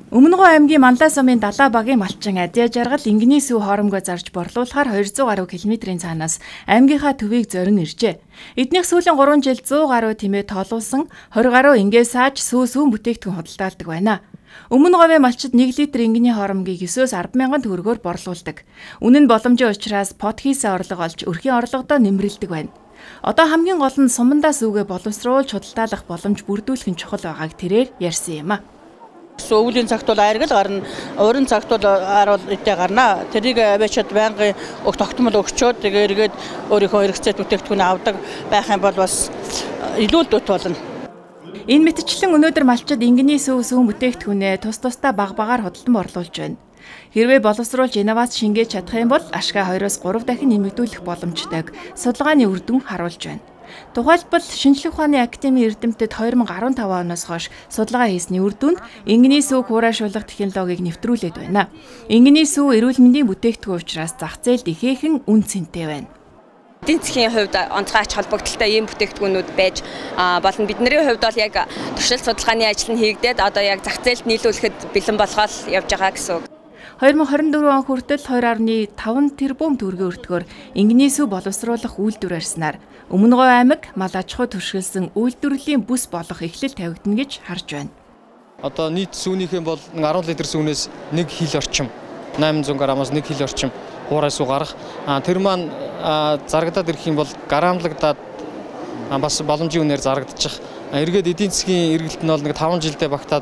Өмнөгөө аймгийн Манлай сумын Далаа багийн малчин Адиа жаргал Ингиний сүв хоромгоо зарж борлуулахаар 200 гаруй км-ийн цаанаас аймгийнхаа төвийг зорин иржээ. Эднийх сүүлийн 3 жил 100 гаруй тэмээ тоолуулсан 20 гаруй ингээс сааж сүүн бүтээгдэхүүн худалдаалдаг байна. Өмнөгөөгийн малчид 1 литр ингиний хоромгийг 9-10 мянган төгрөгөөр борлуулдаг. Үнэн нь боломжийн учраас подкхийсээ орлого олж өрхийн орлогодоо нэмрэлдэг байна. Одоо хамгийн гол нь сумандаа сүвгээ боловсруулж худалдаалах боломж бүрдүүлэх нь чухал байгааг тэрээр ярьсан юм а. Өвлийн цагт бол айргал гарна, уран цагт бол аруул идэ гарна. Тэрийг аваачаад байнгын тогтмол өгчөөд тэгээд өөрийнхөө хэрэгцээ бүтээгдэхүүн авдаг байх юм бол бас илүү дут болно. Энэ мэтчлэн өнөөдөр малчид ингиний сүүн бүтээгдэхүүнээ тусдаа багаар худалдан борлуулж байна. Хэрвээ боловсруулж инновац шингээж чадах юм бол ашгаа 2-3 дахин нэмэгдүүлэх боломжтойг судалгааны үр дүн харуулж байна. Тухайлбал Шинжлэх ухааны академийн эрдэмтэд 2015 оноос хойш судалгаа хийсний үр дүнд ингиний сүв хураашуулах технологиг нэвтрүүлээд байна. Ингиний сүв эрүүл мэндийн бүтээгдэхүүн учраас зах зээлд ихээхэн үн цэнтэй байна. Эдийн засгийн хувьд онцгой ач холбогдолтой ийм бүтээгдэхүүнүүд байж болно. Бидний хувьд бол яг туршилт судалгааны ажил нь хийгдээд одоо яг зах зээлд нийлүүлэхэд бэлэн болгоод явж байгаа гэсэн үг. 2024 он хүртэл 2.5 тэрбум төгрөгийн өртгөөр ингиний сүв боловсруулах үйлдвэр арьснаар Өмнөгөө аймаг мал аж ахуй туршилсан үйлдвэрлэлийн бүс болох эхлэл тавигдана гэж харж байна. Одоо нийт сүүнийхэн бол 10 литр сүүнээс 1 хил орчим 800 граммаас 1 хил орчим хуурай сүү гарах. Тэр маань зарагдаад ирэх юм бол грамлагдаад бас боломжийн үнээр зарагдчих. Эргээд эдийн засгийн эргэлт нь бол 5 жилдээ багтаад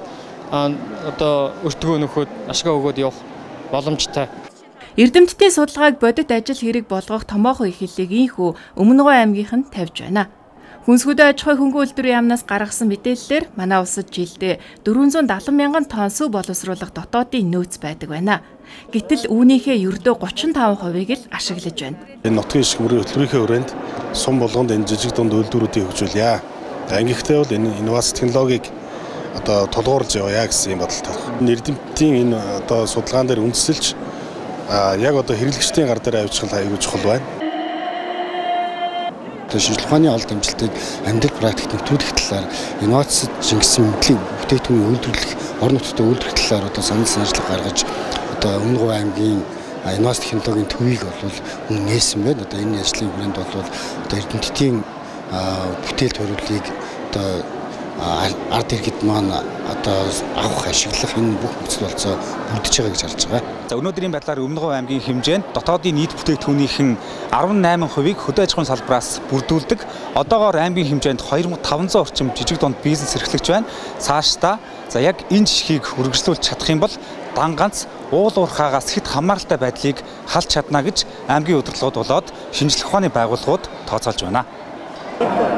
одоо өртгөө нөхөд ашгаа өгөөд явах боломжтой. Эрдэмтдийн судалгааг бодит ажил хэрэг болгох томоохон эхлэлийг ийхүү Өмнөгөө аймгийнх нь тавьж байна. Хүнсгүүдээ аж ахуй хөнгөн үйлдвэрийн яамнаас гаргасан мэдээллээр манай улсад жилдээ 470 мянган тонн сүв боловсруулах дотоодын нөөц байдаг байна. Гэтэл үүнийхээ ердөө 35%-ыг л ашиглаж байна. Энэ нутгийн ишг мөрийн хөтөлбөрийнхээ хүрээнд сум болгонд энэ жижиг дунд үйлдвэрүүдийг хөгжүүлье. Ангийнхтай бол энэ инновац технологиг одоо тулгуурлаж яваа гэсэн юм бодолтой. Эрдэмтдийн энэ одоо судалгаан дээр үндэслэж яг одоо хэрэглэгчдийн гар дээр авчрах аюул чухал байна. Шинжлэх ухааны олд амжилтыг амьдрал практикт нэвтрүүлэх талаар инновацид шингэсэн мэдлийн бүтээгдэхүүн үйлдвэрлэх, орон нутгийн үйлдвэрлэх талаар одоо санал санжлага гаргаж одоо Өмнөгөө аймгийн инновац технологийн төвийг бол нээсэн байна. Одоо энэ ажлын хүрээнд бол одоо эрдэмтдийн бүтээл төрөлийг одоо ард иргэд маань одоо авах ашиглах энэ бүх нөхцөл болцоо бүрдэж байгаа гэж харж байгаа. За өнөөдрийн байдлаар Өмнөгөө аймгийн хэмжээнд дотоодын нийт бүтээгдэхүүнийхэн 18%-ийг хөдөө аж ахуйн салбараас бүрдүүлдэг. Одоогоор аймгийн хэмжээнд 2500 орчим жижиг дунд бизнес эрхлэгч байна. Цаашдаа яг энэ жишгийг үргэлжлүүлж чадах юм бол дан ганц уул уурхаагаас хэд хамааралтай байдлыг халж чадна гэж аймгийн удирдлагууд болоод шинжлэх ухааны байгууллагууд тооцоолж байна.